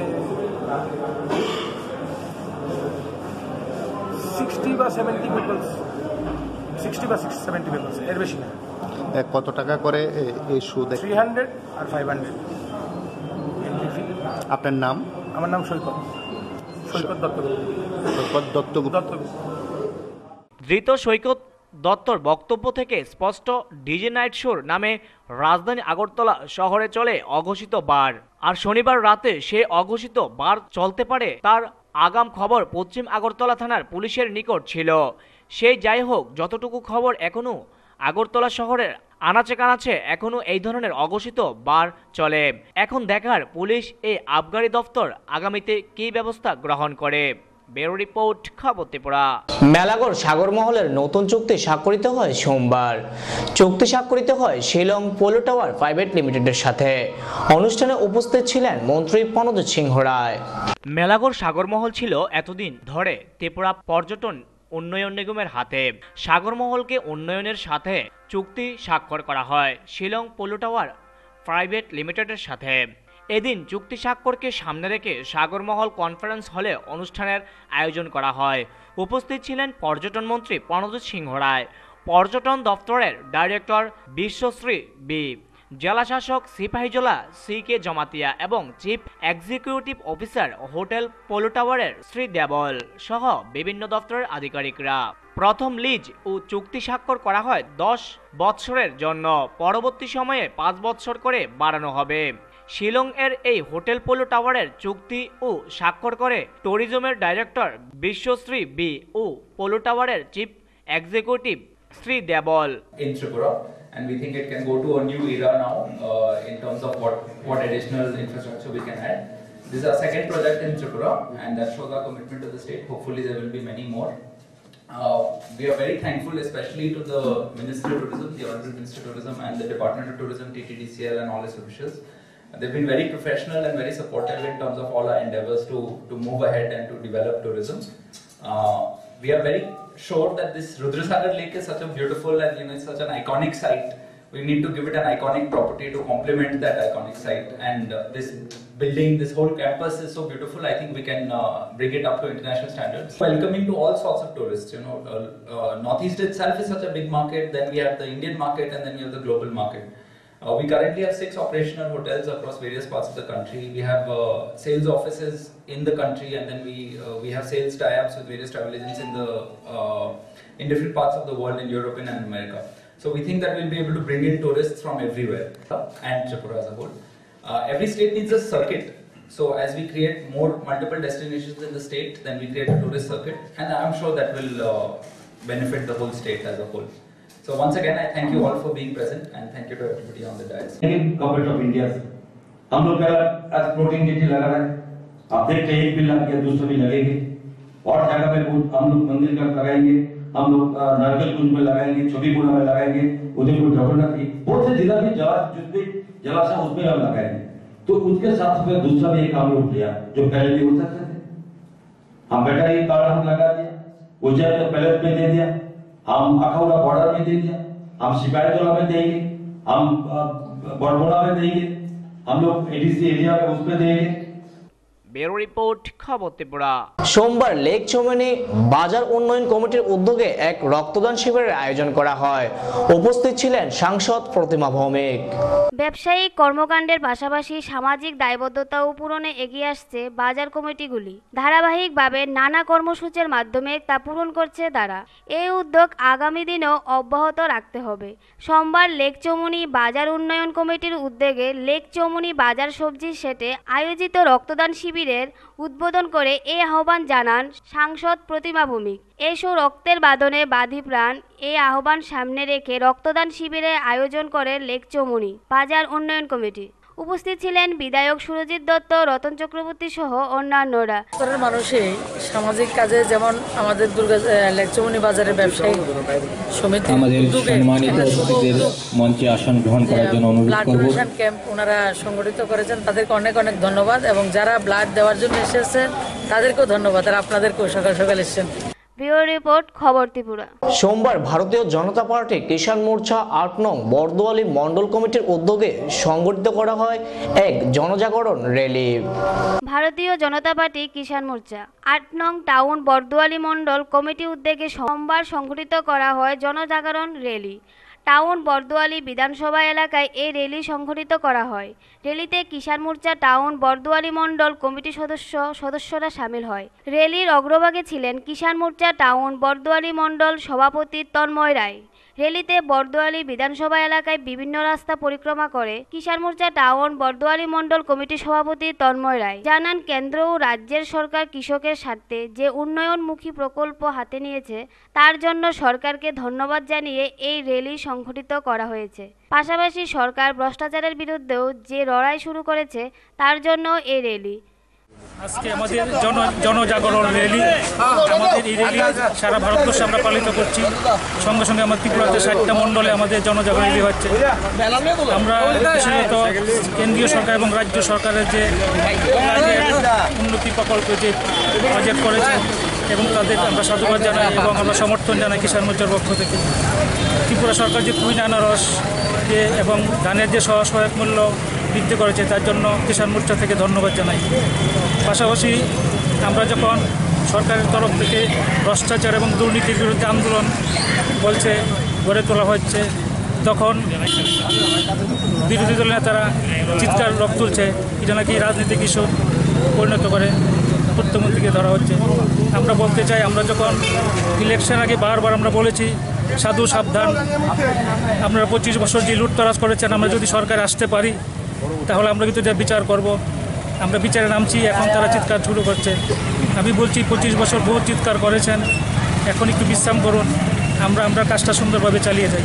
60 বা 70 পিপলস, 60 বা 70 পিপলস, এর বেশি না।
কত টাকা করে এই সুদ?
300 আর 500।
আপনার নাম?
আমার নাম সৈকত দত্ত।
ধৃত সৈকত দত্তর বক্তব্য থেকে স্পষ্ট ডিজে নাইট শোর নামে রাজধানী আগরতলা শহরে চলে অঘোষিত বার, আর শনিবার রাতে সে অঘোষিত বার চলতে পারে তার আগাম খবর পশ্চিম আগরতলা থানার পুলিশের নিকট ছিল। সেই যাই হোক, যতটুকু খবর এখনো আগরতলা শহরের আনাচে কানাচে এখনো এই ধরনের অঘোষিত বার চলে। এখন দেখার পুলিশ এই আবগারি দপ্তর আগামীতে কী ব্যবস্থা গ্রহণ করে। ব্যুরো রিপোর্ট, খবর ত্রিপুরা।
মেলাগড় সাগরমহলের নতুন চুক্তি স্বাক্ষরিত হয় সোমবার। চুক্তি স্বাক্ষরিত হয় শিলং পোলো টাওয়ার প্রাইভেট লিমিটেডের সাথে। অনুষ্ঠানে উপস্থিত ছিলেন মন্ত্রী প্রণজিৎ সিংহ রায়।
মেলাগড় সাগরমহল ছিল এতদিন ধরে ত্রিপুরা পর্যটন উন্নয়ন নিগমের হাতে। সাগরমহলকে উন্নয়নের সাথে চুক্তি স্বাক্ষর করা হয় শিলং পোলো টাওয়ার প্রাইভেট লিমিটেডের সাথে। এদিন চুক্তি স্বাক্ষরকে সামনে রেখে সাগরমহল কনফারেন্স হলে অনুষ্ঠানের আয়োজন করা হয়। উপস্থিত ছিলেন পর্যটন মন্ত্রী প্রণজিৎ সিংহ রায়, পর্যটন দপ্তরের ডাইরেক্টর বিশ্বশ্রী বি, জেলা শাসক সিপাহীজলা CK জমাতিয়া এবং chief executive officer hotel polo টাওয়ারের শ্রী দেবল সহ বিভিন্ন দপ্তরের আধিকারিকরা। প্রথম লিজ ও চুক্তি স্বাক্ষর করা হয় 10 বৎসরের জন্য, পরবর্তী সময়ে 5 বৎসর করে বাড়ানো হবে। শিলং এর এই হোটেল পোলো টাওয়ারের চুক্তি ও স্বাক্ষর করে ট্যুরিজমের ডাইরেক্টর বিশ্বশ্রী বি ও পোলো টাওয়ারের chief executive Shri Debal.
And we think it can go to a new era now in terms of what additional infrastructure we can add. This is our second project in Tripura, and that shows our commitment to the state. Hopefully there will be many more. We are very thankful especially to the Ministry of Tourism, the Honorable Ministry of Tourism, and the Department of Tourism, TTDCL and all its officials. They've been very professional and very supportive in terms of all our endeavors to move ahead and to develop tourism. We are very sure that this Rudrasagar Lake is such a beautiful and it's such an iconic site. We need to give it an iconic property to complement that iconic site. And this building, this whole campus is so beautiful. I think we can bring it up to international standards. Welcoming to all sorts of tourists. Northeast itself is such a big market. Then we have the Indian market, and then we have the global market. We currently have 6 operational hotels across various parts of the country. We have sales offices in the country, and then we have sales tie-ups with various travel agents in different parts of the world, in Europe and America. So we think that we'll be able to bring in tourists from everywhere, and Tripura as a whole. Every state needs a circuit. So as we create multiple destinations in the state, then we create a tourist circuit, and I'm sure that will benefit the whole state as a whole. So once again, I thank you all for being present, and thank you to everybody on the dais.
Government of India से हम लोग का आज protein TT लगा रहे हैं, आप देखते हैं एक भी लग गया, दूसरे भी लगेंगे, और जगह पे हम लोग मंदिर का लगाएंगे, हम लोग नारियल कुंज में लगाएंगे, छोटीपुरा में लगाएंगे, उदयपुर जगन्नाथ की बहुत से जिला भी जलाशय उसमें हम लगाएंगे। तो उसके साथ में दूसरा भी एक काम लोग किया जो पहले नहीं हो सकते थे। हम बैटरी कार्ड हम लगा दिया, उज्जैन में पैलेस में दे दिया, हम अखौरा बॉर्डर में दे दिया, हम सिपाहीजला में देंगे, हम बड़बोड़ा में देंगे, हम लोग ADC एरिया में उसमें देंगे।
ব্যুরো রিপোর্ট, খবর ত্রিপুরা।
সোমবার লেক চৌমনি বাজার উন্নয়ন কমিটির উদ্যোগে এক রক্তদান শিবিরের আয়োজন করা হয়। উপস্থিত ছিলেন সাংসদ প্রতিমা ভৌমিক।
ব্যবসায়িক কর্মকাণ্ডের পাশাপাশি সামাজিক দায়বদ্ধতাও পূরণে এগিয়ে আসছে বাজার কমিটিগুলি। ধারাবাহিকভাবে নানা কর্মসূচির মাধ্যমে তা পূরণ করছে তারা। এই উদ্যোগ আগামী দিনেও অব্যাহত রাখতে হবে। সোমবার লেক চৌমনি বাজার উন্নয়ন কমিটির উদ্যোগে লেক চৌমনি বাজার সবজি সেটে আয়োজিত রক্তদান শিবিরের উদ্বোধন করে এই আহ্বান জানান সাংসদ প্রতিমা ভৌমিক। এসো রক্তের বাঁধনে বাঁধি প্রাণ, এই আহ্বান সামনে রেখে রক্তদান শিবিরের আয়োজন করে লেক চৌমনি বাজার উন্নয়ন কমিটি। উপস্থিত ছিলেন বিধায়ক সুরজিৎ দত্ত, রতন চক্রবর্তী সহ অন্যান্যরা।
মানুষই সামাজিক কাজে যেমন আমাদের লেক চৌমনি বাজারের ব্যবসায়ী সমিতি
মঞ্চে আসন গ্রহণ করার জন্য অনুরোধ করব।
ব্লাড ক্যাম্প ওনারা সংগঠিত করেছেন, তাদেরকে অনেক অনেক ধন্যবাদ এবং যারা ব্লাড দেওয়ার জন্য এসেছেন তাদেরকেও ধন্যবাদ, আর আপনাদেরকেও সকাল সকাল এসেছেন।
ব্যুরো রিপোর্ট, খবর ত্রিপুরা।
সোমবার ভারতীয় জনতা পার্টি কিষাণ মোর্চা ৮ নং বর্দোয়ালি মণ্ডল কমিটির উদ্যোগে সংগঠিত করা হয় এক জনজাগরণ র্যালি।
ভারতীয় জনতা পার্টি কিষাণ মোর্চা ৮ নং টাউন বর্দোয়ালি মণ্ডল কমিটি উদ্যোগে সোমবার সংগঠিত করা হয় জনজাগরণ র্যালি। টাউন বর্দোয়ালি বিধানসভা এলাকায় এই র্যালি সংগঠিত করা হয়। র্যালিতে কিষাণ মোর্চা টাউন বর্দোয়ালি মণ্ডল কমিটির সদস্যরা সামিল হয়। র্যালির অগ্রভাগে ছিলেন কিষাণ মোর্চা টাউন বর্দোয়ালি মণ্ডল সভাপতি তন্ময় রায়। র্যালিতে বর্দোয়ালি বিধানসভা এলাকায় বিভিন্ন রাস্তা পরিক্রমা করে কিষাণ মোর্চা টাউন বর্দোয়ালি মণ্ডল কমিটির সভাপতি তন্ময় রায় জানান, কেন্দ্র ও রাজ্যের সরকার কৃষকের স্বার্থে যে উন্নয়নমুখী প্রকল্প হাতে নিয়েছে তার জন্য সরকারকে ধন্যবাদ জানিয়ে এই র্যালি সংগঠিত করা হয়েছে। পাশাপাশি সরকার ভ্রষ্টাচারের বিরুদ্ধেও যে লড়াই শুরু করেছে তার জন্য এই র্যালি।
আজকে আমাদের জনজাগরণ র্যালি, আমাদের এই র্যালি সারা ভারতবর্ষে আমরা পালিত করছি। সঙ্গে সঙ্গে আমার ত্রিপুরাতে 7টা মণ্ডলে আমাদের জনজাগরণ র্যালি হচ্ছে। আমরা বিশেষত কেন্দ্রীয় সরকার এবং রাজ্য সরকারের যে উন্নতি প্রকল্প যে প্রজেক্ট করেছে এবং তাদের আমরা সাধুবাদ জানাই এবং আমরা সমর্থন জানাই কিষাণ মোর্চার পক্ষ থেকে। ত্রিপুরা সরকার যে কুইন আনারস এবং ধানের যে সহায়ক মূল্য বৃদ্ধি করেছে তার জন্য কিষাণ মোর্চা থেকে ধন্যবাদ জানাই। পাশাপাশি আমরা যখন সরকারের তরফ থেকে ভ্রষ্টাচার এবং দুর্নীতির বিরুদ্ধে আন্দোলন বলছে গড়ে তোলা হচ্ছে, তখন বিরোধী দলের নেতারা চিৎকার রব তুলছে এটা নাকি রাজনীতিক ইস্যু পরিণত করে প্রধানমন্ত্রীকে ধরা হচ্ছে। আমরা বলতে চাই, আমরা যখন ইলেকশন আগে বারবার আমরা বলেছি সাধু সাবধান, আপনারা 25 বছর যে লুটতরাজ করেছেন, আমরা যদি সরকারে আসতে পারি তাহলে আমরা কিন্তু যা বিচার করব। আমরা বিচারে নামছি, এখন তারা চিৎকার শুরু করছে। আমি বলছি 25 বছর বহু চিৎকার করেছেন, এখন একটু বিশ্রাম করুন, আমরা কাজটা সুন্দরভাবে চালিয়ে যাই।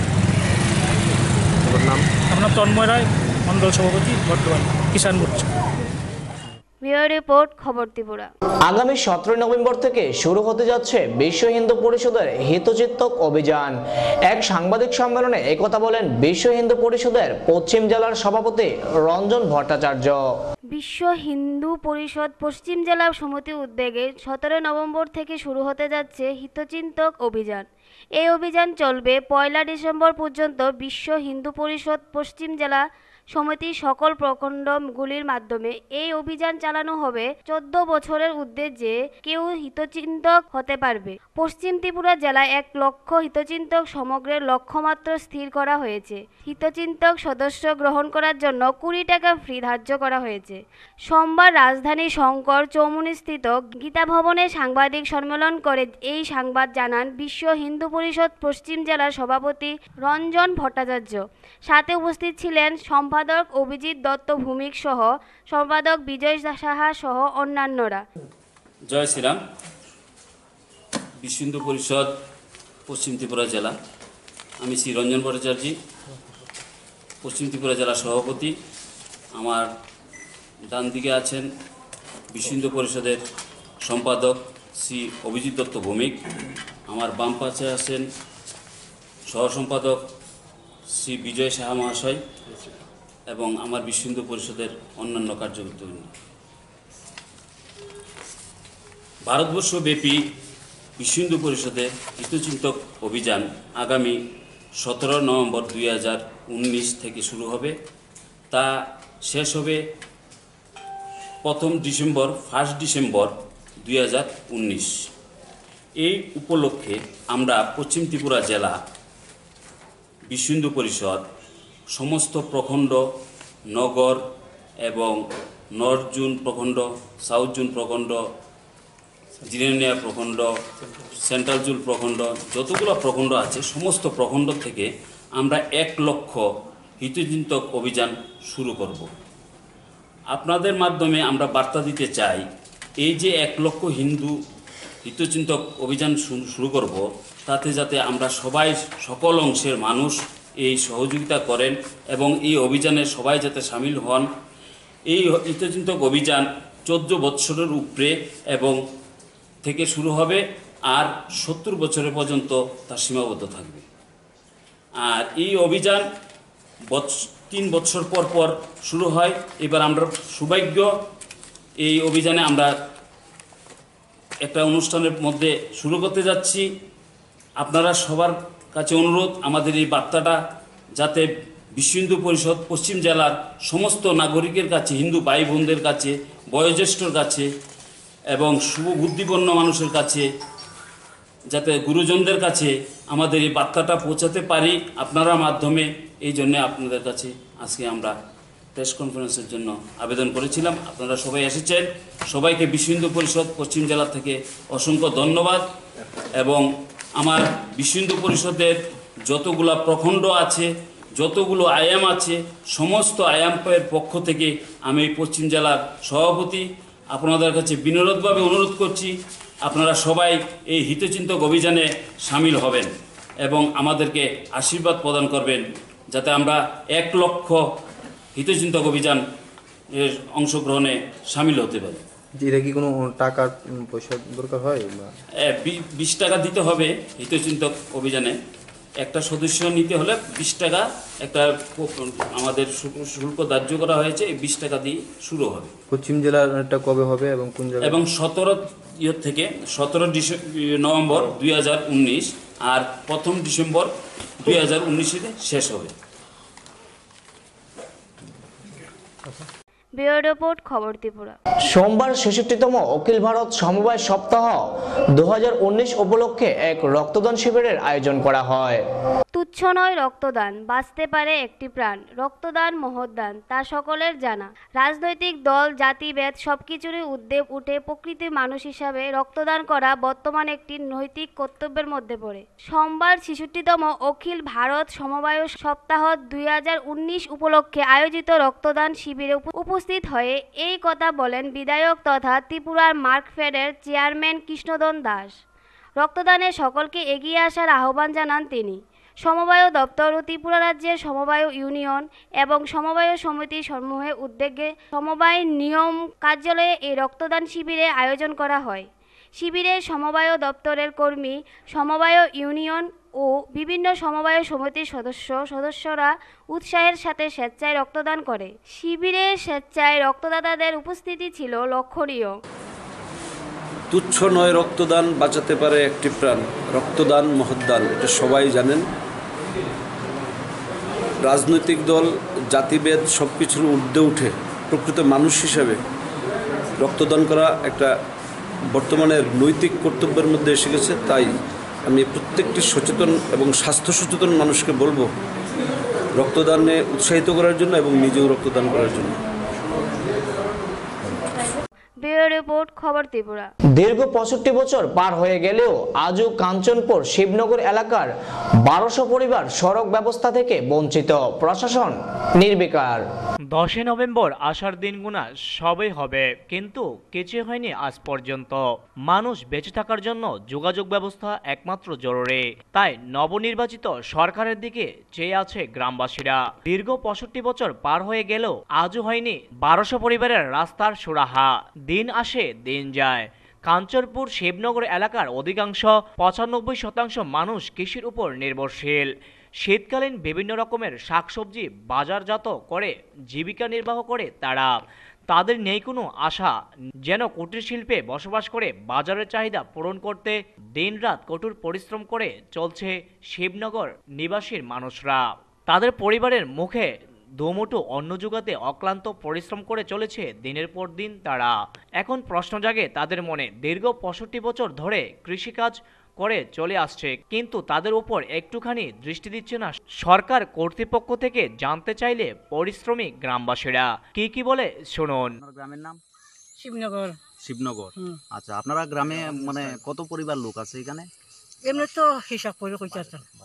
আপনার তন্ময় রায়, মণ্ডল সভাপতি, বর্তমান কিষাণ মোর্চা।
ব্যুরো রিপোর্ট, খবর ত্রিপুরা।
আগামী 17 নভেম্বর থেকে শুরু হতে যাচ্ছে বিশ্ব হিন্দু পরিষদের হিতচিন্তক অভিযান। এক সাংবাদিক সম্মেলনে একথা বলেন বিশ্ব হিন্দু পরিষদের পশ্চিম জেলার সভাপতি রঞ্জন ভট্টাচার্য।
বিশ্ব হিন্দু পরিষদ পশ্চিম জেলা সমিতির উদ্যোগে 17 নভেম্বর থেকে শুরু হতে যাচ্ছে হিতচিন্তক অভিযান। এই অভিযান চলবে 1 ডিসেম্বর পর্যন্ত। বিশ্ব হিন্দু পরিষদ পশ্চিম জেলা সমিতির সকল প্রখণ্ডগুলির মাধ্যমে এই অভিযান চালানো হবে। 14 বছরের উদ্দেশ্যে কেউ হিতচিন্তক হতে পারবে। পশ্চিম ত্রিপুরা জেলায় 1 লক্ষ হিতচিন্তক সমগ্রের লক্ষ্যমাত্রা স্থির করা হয়েছে। হিতচিন্তক সদস্য গ্রহণ করার জন্য 20 টাকা ফি ধার্য করা হয়েছে। সোমবার রাজধানী শঙ্কর চৌমুহনীস্থিত গীতা ভবনে সাংবাদিক সম্মেলন করে এই সংবাদ জানান বিশ্ব হিন্দু পরিষদ পশ্চিম জেলার সভাপতি রঞ্জন ভট্টাচার্য। সাথে উপস্থিত ছিলেন সম্পাদক অভিজিৎ দত্ত ভূমিক সহ সম্পাদক বিজয় সাহা সহ অন্যান্যরা।
জয় শ্রীরাম। বিশ্ব হিন্দু পরিষদ পশ্চিম ত্রিপুরা জেলা, আমি শ্রী রঞ্জন ভট্টাচার্য, পশ্চিম ত্রিপুরা জেলা সভাপতি। আমার ডান দিকে আছেন বিশ্ব হিন্দু পরিষদের সম্পাদক শ্রী অভিজিৎ দত্ত ভৌমিক। আমার বাম পাশে আছেন সহ সম্পাদক শ্রী বিজয় সাহা মহাশয় এবং আমার বিশ্ব হিন্দু পরিষদের অন্যান্য কার্যকর্তাবৃন্দ। ভারতবর্ষব্যাপী বিশ্ব হিন্দু পরিষদের হিতচিন্তক অভিযান আগামী 17 নভেম্বর 2019 থেকে শুরু হবে। তা শেষ হবে 1 ডিসেম্বর 2019। এই উপলক্ষে আমরা পশ্চিম ত্রিপুরা জেলা বিশ্ব হিন্দু পরিষদ সমস্ত প্রখণ্ড, নগর এবং নর্থ জোন প্রখণ্ড, সাউথ জোন প্রখণ্ড, জিরেনিয়া প্রখণ্ড, সেন্ট্রাল জোন প্রখণ্ড, যতগুলো প্রখণ্ড আছে সমস্ত প্রখণ্ড থেকে আমরা 1 লক্ষ হিতচিন্তক অভিযান শুরু করব। আপনাদের মাধ্যমে আমরা বার্তা দিতে চাই, এই যে 1 লক্ষ হিন্দু হিতচিন্তক অভিযান শুরু করব, তাতে যাতে আমরা সবাই, সকল অংশের মানুষ এই সহযোগিতা করেন এবং এই অভিযানে সবাই যাতে সামিল হন। এই হিতচিন্তক অভিযান 14 বৎসরের উপরে এবং থেকে শুরু হবে আর 70 বছরের পর্যন্ত তার সীমাবদ্ধ থাকবে। আর এই অভিযান 3 বছর পর পর শুরু হয়। এবার আমরা সৌভাগ্য, এই অভিযানে আমরা একটা অনুষ্ঠানের মধ্যে শুরু করতে যাচ্ছি। আপনারা সবার কাছে অনুরোধ, আমাদের এই বার্তাটা যাতে বিশ্ব হিন্দু পরিষদ পশ্চিম জেলার সমস্ত নাগরিকের কাছে, হিন্দু ভাই বোনদের কাছে, বয়োজ্যেষ্ঠর কাছে এবং শুভবুদ্ধিপন্ন মানুষের কাছে, যাতে গুরুজনদের কাছে আমাদের এই বার্তাটা পৌঁছাতে পারি আপনারা মাধ্যমে। এই জন্যে আপনাদের কাছে আজকে আমরা প্রেস কনফারেন্সের জন্য আবেদন করেছিলাম। আপনারা সবাই এসেছেন, সবাইকে বিশ্ব হিন্দু পরিষদ পশ্চিম জেলা থেকে অসংখ্য ধন্যবাদ। এবং আমার বিশ্ব হিন্দু পরিষদের যতগুলো প্রখণ্ড আছে, যতগুলো আয়াম আছে, সমস্ত আয়ামের পক্ষ থেকে আমি পশ্চিম জেলার সভাপতি আপনাদের কাছে বিনম্রভাবে অনুরোধ করছি, আপনারা সবাই এই হিতচিন্তক অভিযানে সামিল হবেন এবং আমাদেরকে আশীর্বাদ প্রদান করবেন, যাতে আমরা 1 লক্ষ হিতচিন্তক অভিযান এর অংশগ্রহণে সামিল হতে পারি।
এটা কি কোনো টাকা পয়সা দরকার হয়?
20 টাকা দিতে হবে হিতচিন্তক অভিযানে। একটা সদস্য নিতে হলে 20 টাকা একটা আমাদের শুল্ক ধার্য করা হয়েছে। এই 20 টাকা দিয়ে শুরু হবে।
পশ্চিম জেলাটা কবে হবে এবং কোন জায়গায়?
এবং 17 থেকে 17 নভেম্বর 2019 আর 1 ডিসেম্বর 2019 শেষ হবে।
ব্যুরো রিপোর্ট, খবর ত্রিপুরা।
সোমবার 66তম অখিল ভারত সমবায় সপ্তাহ 2019 উপলক্ষে এক রক্তদান শিবিরের আয়োজন করা হয়।
তুচ্ছ নয় রক্তদান, বাঁচতে পারে একটি প্রাণ। রক্তদান মহৎদান, তা সকলের জানা। রাজনৈতিক দল, জাতিভেদ সবকিছুরই ঊর্ধ্বে উঠে প্রকৃতির মানুষ হিসাবে রক্তদান করা বর্তমান একটি নৈতিক কর্তব্যের মধ্যে পড়ে। সোমবার 66তম অখিল ভারত সমবায় সপ্তাহ 2019 উপলক্ষে আয়োজিত রক্তদান শিবিরে উপস্থিত হয়ে এই কথা বলেন বিধায়ক তথা ত্রিপুরার মার্কফেডের চেয়ারম্যান কৃষ্ণধন দাস। রক্তদানে সকলকে এগিয়ে আসার আহ্বান জানান তিনি। সমবায় দপ্তর ও ত্রিপুরা রাজ্যের সমবায় ইউনিয়ন এবং সমবায় সমিতি সমূহের উদ্যোগে সমবায় নিয়ম কার্যালয়ে এই রক্তদান শিবিরের আয়োজন করা হয়। শিবিরে সমবায় দপ্তরের কর্মী, সমবায় ইউনিয়ন ও বিভিন্ন সমবায় সমিতির সদস্যরা উৎসাহের সাথে স্বেচ্ছায় রক্তদান করে। শিবিরে স্বেচ্ছায় রক্তদাতাদের উপস্থিতি ছিল লক্ষণীয়।
তুচ্ছ নয় রক্তদান, বাঁচাতে পারে একটি প্রাণ। রক্তদান মহৎদান, এটা সবাই জানেন। রাজনৈতিক দল, জাতিভেদ সব কিছুর ঊর্ধ্বে উঠে প্রকৃত মানুষ হিসাবে রক্তদান করা একটা বর্তমানের নৈতিক কর্তব্যের মধ্যে এসে গেছে। তাই আমি প্রত্যেকটি সচেতন এবং স্বাস্থ্য সচেতন মানুষকে বলবো রক্তদানে উৎসাহিত করার জন্য এবং নিজেও রক্তদান করার জন্য।
ব্যুরো রিপোর্ট, খবর ত্রিপুরা।
দীর্ঘ 65 বছর পার হয়ে গেলেও আজও কাঞ্চনপুর শিবনগর এলাকার 1200 পরিবার সড়ক ব্যবস্থা থেকে বঞ্চিত, প্রশাসন নির্বিকার।
10 নভেম্বর আসার দিনগুনা সবই হবে, কিন্তু কিছু হয়নি আজ পর্যন্ত। মানুষ বেঁচে থাকার জন্য যোগাযোগ ব্যবস্থা একমাত্র জরুরি, তাই নবনির্বাচিত সরকারের দিকে চেয়ে আছে গ্রামবাসীরা। দীর্ঘ 65 বছর পার হয়ে গেলেও আজও হয়নি 1200 পরিবারের রাস্তার সুরাহা। দিন আসে দিন যায়। কাঞ্চনপুর শিবনগর এলাকার অধিকাংশ 95% মানুষ কৃষির উপর নির্ভরশীল। শীতকালীন বিভিন্ন রকমের শাকসবজি বাজারজাত করে জীবিকা নির্বাহ করে তারা। তাদের নেই কোনো আশা, যেন কুটির শিল্পে বসবাস করে বাজারের চাহিদা পূরণ করতে দিনরাত কঠোর পরিশ্রম করে চলছে শিবনগর নিবাসীর মানুষরা। তাদের পরিবারের মুখে দুমুঠো অন্ন জোগাতে অক্লান্ত পরিশ্রম করে চলেছে দিনের পর দিন তারা। এখন প্রশ্ন জাগে তাদের মনে, দীর্ঘ 65 বছর ধরে কৃষিকাজ করে চলে আসছে, কিন্তু তাদের উপর একটুখানি দৃষ্টি দিচ্ছে না সরকার কর্তৃপক্ষ থেকে। জানতে চাইলে পরিশ্রমী গ্রামবাসীরা কি বলে শুনুন।
গ্রামের নাম
শিবনগর।
শিবনগর। আচ্ছা, আপনারা গ্রামে মানে কত পরিবার লোক আছে এখানে?
এমনি তো হিসাব করে কইতে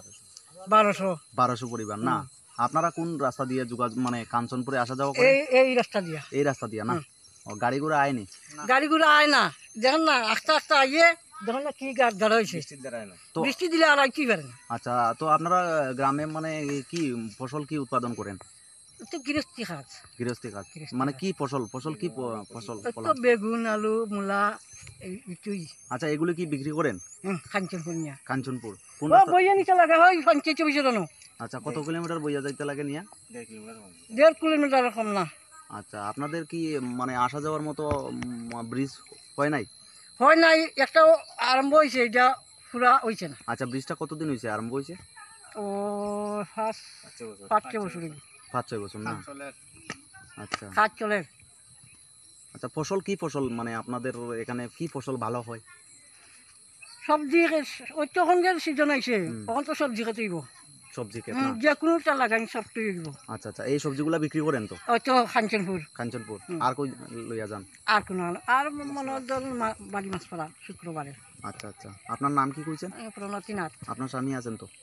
1200 পরিবার না? আপনারা কোন রাস্তা দিয়ে যোগাযোগ মানে কাঞ্চনপুরে আসা যাওয়া করেন?
এই রাস্তা দিয়া।
এই রাস্তা দিয়া না? ও, গাড়ি ঘোড়া আয়নি?
গাড়ি ঘোড়া আয় না, দেখেন না আস্তে আস্তে আইয়ে দেখেন না কি গাড় হয়েছে। বৃষ্টি দিলে আর কি পারে না।
আচ্ছা, তো আপনারা গ্রামে মানে কি ফসল কি উৎপাদন করেন?
তো গৃহস্থী কাজ।
গৃহস্থী কাজ মানে কি ফসল কি ফসল?
বেগুন, আলু, মূলা এইটুই।
আচ্ছা, এগুলো কি বিক্রি করেন?
কাঞ্চনপুর নিয়ে।
কাঞ্চনপুর কোন
বইয়া নিতে লাগে হয় 25 বছর।
আচ্ছা, কত কিলোমিটার বইয়া যাইতে লাগে নিয়ে?
1.5 কিলোমিটার কম না।
আচ্ছা, আপনাদের কি মানে আসা যাওয়ার মতো ব্রিজ হয় নাই?
হয় নাই, একটাও আরম্ভ হয়েছে, এটা পুরা হয়েছে না।
আচ্ছা, ব্রিজটা কতদিন হয়েছে আরম্ভ হয়েছে?
ও 5-6 বছর
5-6 বছর না? আচ্ছা
কাজ চলে।
আচ্ছা, ফসল কি ফসল, মানে আপনাদের এখানে কি ফসল ভালো হয়?
সবজি ওই তখনকার সিজন আইছে, তখন তো সবজি খেতে হইব।
সবজি ক্ষেত না?
যে কোনোটা লাগাই সব তো হইব।
আচ্ছা আচ্ছা, এই সবজিগুলা বিক্রি করেন তো?
ওই তো কাঞ্চনপুর।
আর কই লইয়া যান?
আর কোনো আর মনে বাড়ি মাছ পড়া শুক্রবারে।
আচ্ছা আচ্ছা, আপনার নাম কি কইছেন?
প্রণতিনাথ।
আপনার স্বামী আছেন তো?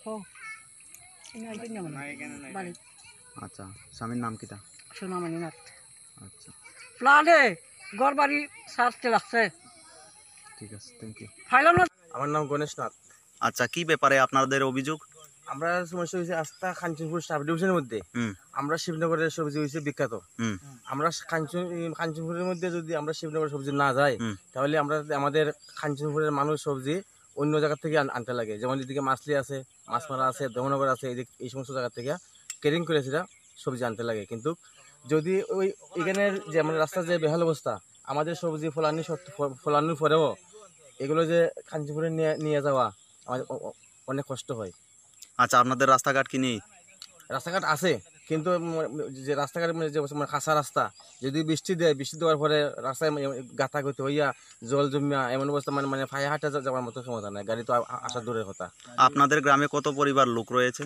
বাড়ি।
আচ্ছা, স্বামীর নাম কিটা?
সোনামণিনাথ।
আচ্ছা,
ফ্লাডে ঘর বাড়ি সারতে লাগছে।
ঠিক আছে, থ্যাংক ইউ।
ফাইলাম না।
আমার নাম গণেশ নাথ।
আচ্ছা, কি ব্যাপারে আপনাদের অভিযোগ?
আমরা সমস্যা হয়েছে আস্থা কাঞ্চনপুর সাব ডিভিশনের মধ্যে। আমরা শিবনগরের সবজি হয়েছে বিখ্যাত। আমরা কাঞ্চনপুরের মধ্যে যদি আমরা শিবনগরের সবজি না যাই, তাহলে আমরা আমাদের কাঞ্চনপুরের মানুষ সবজি অন্য জায়গা থেকে আনতে লাগে। যেমন এদিকে মাছলি আছে, মাছমারা আছে, দমনগর আছে, এই সমস্ত জায়গা থেকে ক্যারিং করে সেটা সবজি আনতে লাগে। কিন্তু যদি ওই এখানের যে আমাদের রাস্তার যে বেহাল অবস্থা, আমাদের সবজি ফলানোর পরেও এগুলো যে কাঞ্চনপুরে নিয়ে যাওয়া আমাদের অনেক কষ্ট হয়।
আচ্ছা, আপনাদের রাস্তাঘাট কি নেই?
রাস্তাঘাট আছে, কিন্তু যে রাস্তাঘাট যে কাঁচা রাস্তা, যদি বৃষ্টি দেয়, বৃষ্টি দেওয়ার পরে রাস্তায় গাঁথা গতি হইয়া জল জমিয়া এমন অবস্থা মানে ফায়া হাঁটা যাওয়ার মতো ক্ষমতা নাই, গাড়ি তো আসা দূরের কথা।
আপনাদের গ্রামে কত পরিবার লোক রয়েছে?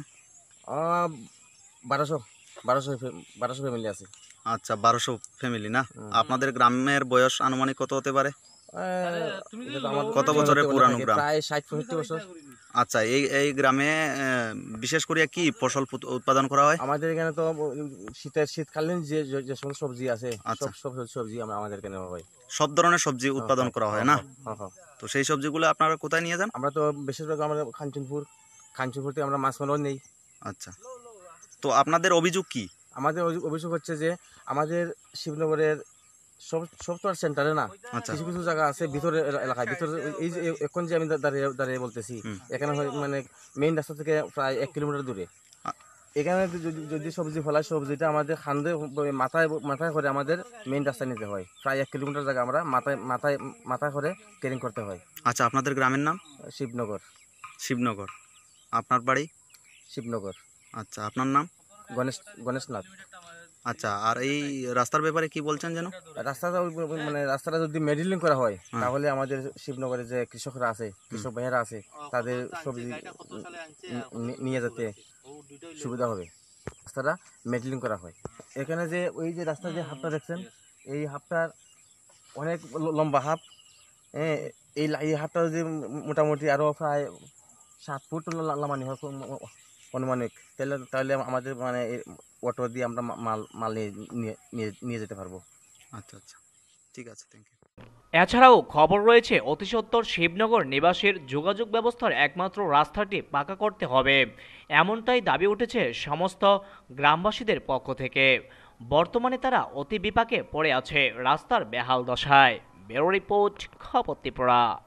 1200 ফ্যামিলি আছে।
আচ্ছা, 1200 ফ্যামিলি না? আপনাদের গ্রামের বয়স আনুমানিক কত হতে পারে? কত বছরের পুরানো গ্রাম?
প্রায় 60-65 বছর।
আচ্ছা, এই গ্রামে বিশেষ করে কি ফসল উৎপাদন করা হয়?
আমাদের এখানে তো শীতকালীন যে সমস্ত সবজি আছে, সব সবজি আমাদের এখানে হয়।
সব ধরনের সবজি উৎপাদন করা হয় না? তো সেই সবজিগুলো আপনারা কোথায় নিয়ে যান?
আমরা তো বেশিরভাগ আমাদের কাঞ্চনপুর থেকে আমরা মাছ মারাও নেই।
আচ্ছা, তো আপনাদের অভিযোগ কি?
আমাদের অভিযোগ হচ্ছে যে আমাদের শিবনগরের সব তো আর সেন্টারে না, কিছু কিছু জায়গা আছে ভিতরে এলাকায়। ভিতরে এই যে এখন যে আমি দাঁড়িয়ে বলতেছি, এখানে মানে মেইন রাস্তা থেকে প্রায় 1 কিলোমিটার দূরে। এখানে যদি সবজি ফলায়, সবজিটা আমাদের খান্দে মাথায় করে আমাদের মেইন রাস্তায় নিতে হয়। প্রায় 1 কিলোমিটার জায়গা আমরা মাথায় করে ক্যারিং করতে হয়।
আচ্ছা, আপনাদের গ্রামের নাম? শিবনগর। আপনার বাড়ি?
শিবনগর।
আচ্ছা, আপনার নাম?
গণেশ নাথ।
আচ্ছা, আর এই রাস্তার ব্যাপারে কি বলছেন যেন?
রাস্তাটা যদি মেডিলিং করা হয়, তাহলে আমাদের শিবনগরে যে কৃষকরা আছে, কৃষক ভাইয়েরা আছে, তাদের সবজি নিয়ে যেতে সুবিধা হবে। রাস্তাটা মেডিলিং করা হয়। এখানে যে ওই যে রাস্তার যে হাফটা দেখছেন, এই হাফটার অনেক লম্বা হাফ। এই হাফটা যদি মোটামুটি আরও প্রায় 7 ফুট লামানি হয় অনুমানিক, তাহলে আমাদের মানে অটো দিয়ে আমরা মাল নিয়ে যেতে পারবো।
আচ্ছা আচ্ছা, ঠিক আছে, থ্যাংক ইউ।
এছাড়াও খবর রয়েছে অতি সত্বর শিবনগর নিবাসীর যোগাযোগ ব্যবস্থার একমাত্র রাস্তাটি পাকা করতে হবে, এমনটাই দাবি উঠেছে সমস্ত গ্রামবাসীদের পক্ষ থেকে। বর্তমানে তারা অতি বিপাকে পড়ে আছে রাস্তার বেহাল দশায়। ব্যুরো রিপোর্ট, খবর ত্রিপুরা।